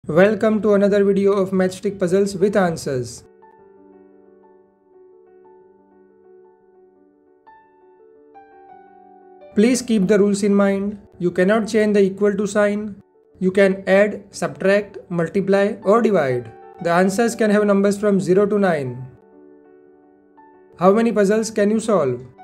Welcome to another video of Matchstick Puzzles with answers. Please keep the rules in mind. You cannot change the equal to sign. You can add, subtract, multiply or divide. The answers can have numbers from 0 to 9. How many puzzles can you solve?